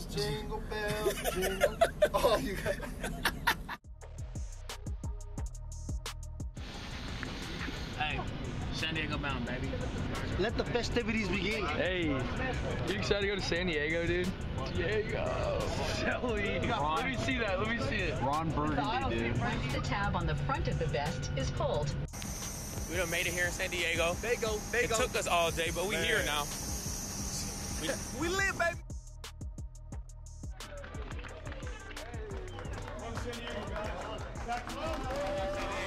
Jingle bells, jingle. Oh, you got. Hey, San Diego bound, baby. Let the festivities begin. Hey, you excited to go to San Diego, dude? Diego. Shelly. Let me see that. Let me see it. Ron Burgundy, dude. The tab on the front of the vest is pulled. We done made it here in San Diego. It took us all day, but we here now. We live, baby. Hey,